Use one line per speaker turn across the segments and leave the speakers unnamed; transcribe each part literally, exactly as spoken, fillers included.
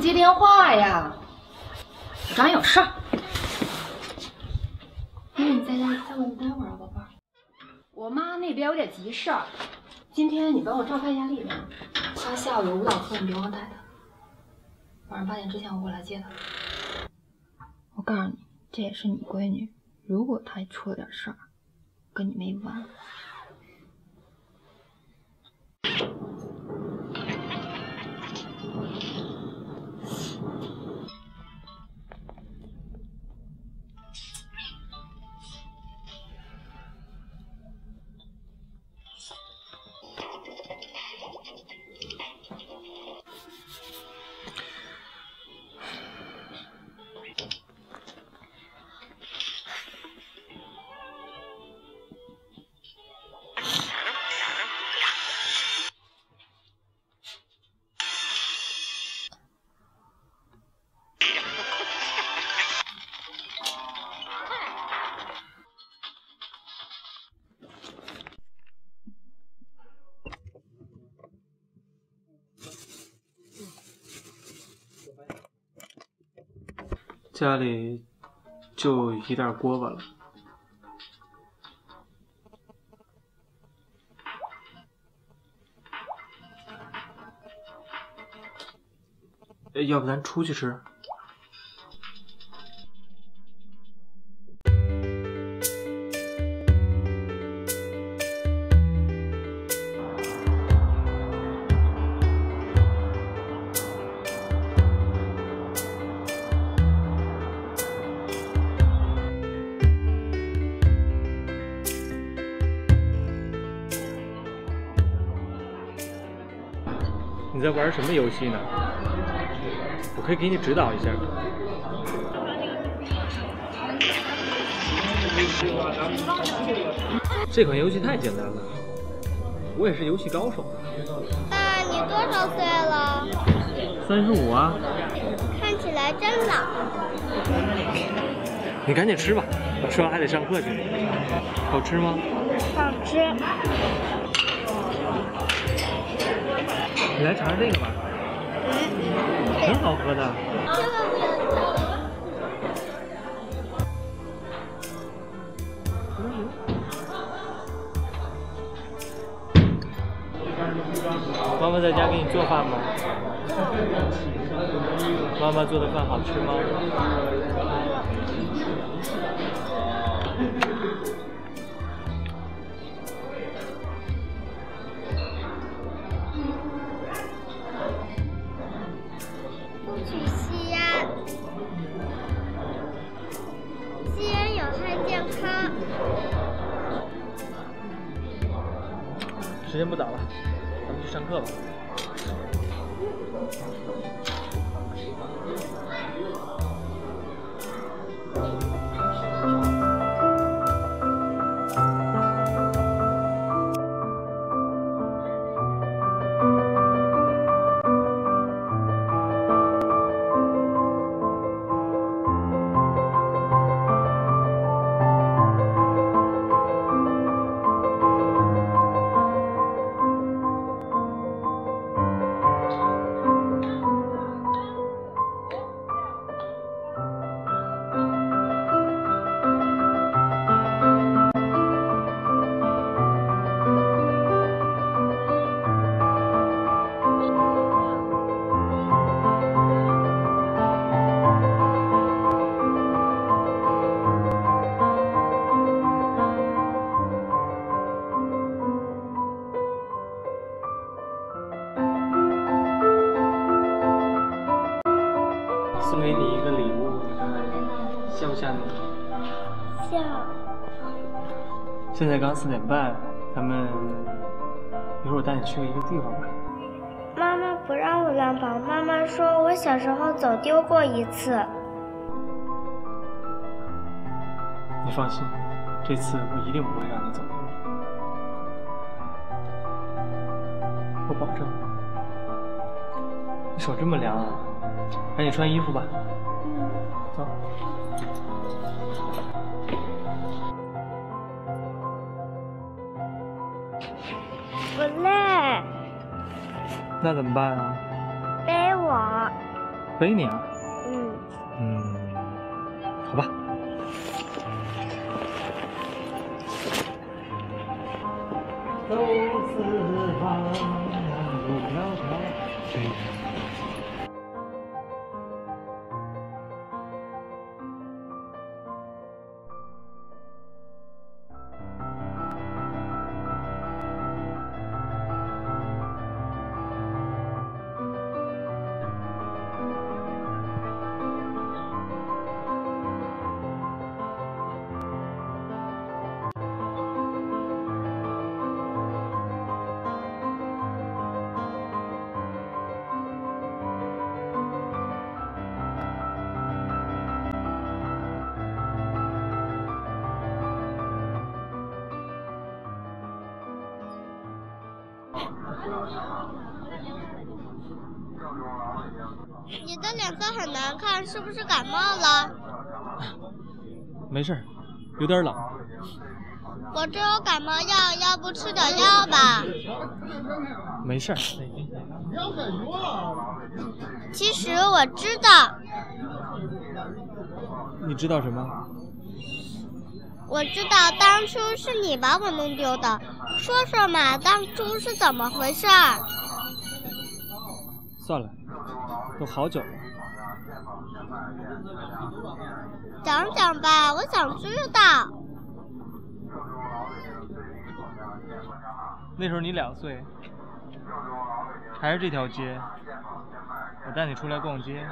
接电话呀？我找你有事儿。那你在家再问待会儿啊，宝贝儿。我妈那边有点急事儿，今天你帮我照看一下丽娜。她下午有舞蹈课，你别忘带她。晚上八点之前我过来接她。我告诉你，这也是你闺女，如果她出了点事儿，跟你没完。
家里就一袋锅巴了。要不咱出去吃？你在玩什么游戏呢？我可以给你指导一下。这款游戏太简单了，我也是游戏高手。
爸，你多少岁了？
三十五啊。
看起来真老。
你赶紧吃吧，吃完还得上课去。好吃吗？
好吃。
你来尝尝这个吧，很好喝的。
千万不要
妈妈在家给你做饭吗？妈妈做的饭好吃吗？时间不早了，咱们去上课吧。送给你一个礼物，你看像不像你？
像。
现在刚四点半，咱们一会儿我带你去一个地方吧。
妈妈不让我乱跑，妈妈说我小时候走丢过一次。
你放心，这次我一定不会让你走丢的，我保证。你手这么凉啊，赶紧穿衣服吧。
嗯。
走。
不累。
那怎么办啊？
背我。
背你啊？
嗯。
嗯，好吧。走四方，路迢迢，谁人？
你的脸色很难看，是不是感冒了？
没事，有点冷。
我这有感冒药，要不吃点药吧？
没事。
其实我知道。
你知道什么？
我知道当初是你把我弄丢的，说说嘛，当初是怎么回事儿？
算了，都好久了。
讲讲吧，我想知道。
那时候你两岁，还是这条街，我带你出来逛街，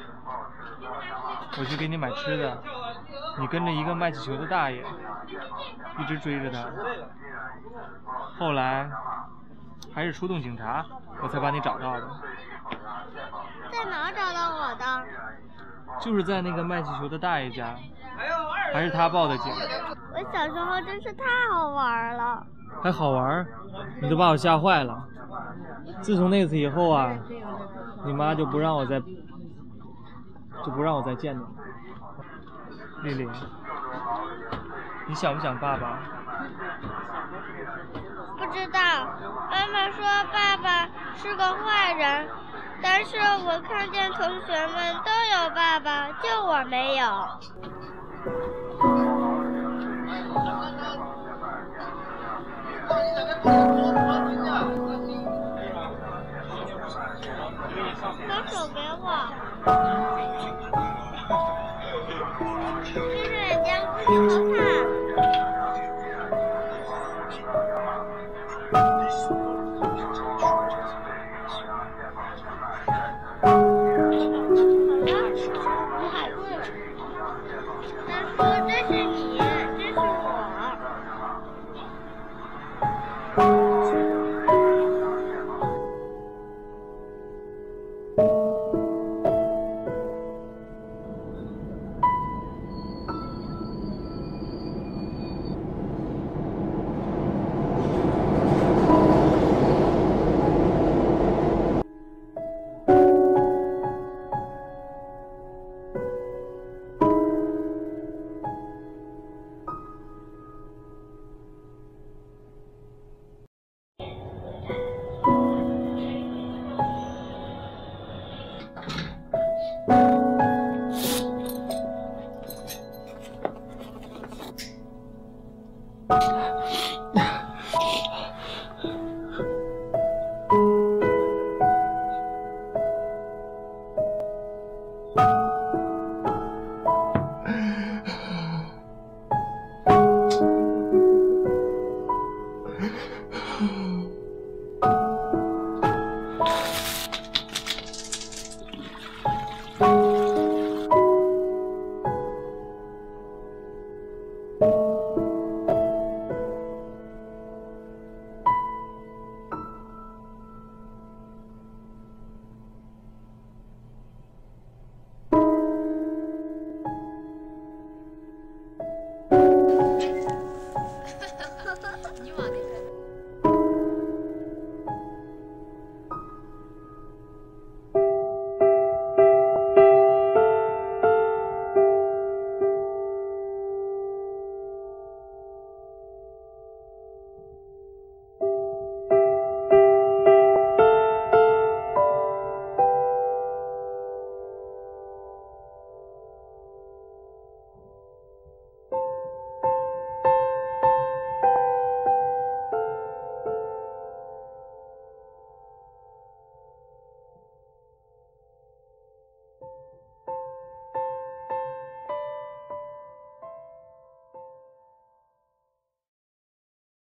我去给你买吃的，你跟着一个卖气球的大爷，一直追着他。后来还是出动警察，我才把你找到的。
在哪找到我的？
就是在那个卖气球的大爷家，还是他报的警。
我小时候真是太好玩了。
还好玩？你都把我吓坏了。自从那次以后啊，你妈就不让我再就不让我再见你。丽丽，你想不想爸爸？
不知道，妈妈说爸爸是个坏人，但是我看见同学们都有爸爸，就我没有。把手给我。这是人家自己的饭。
啊。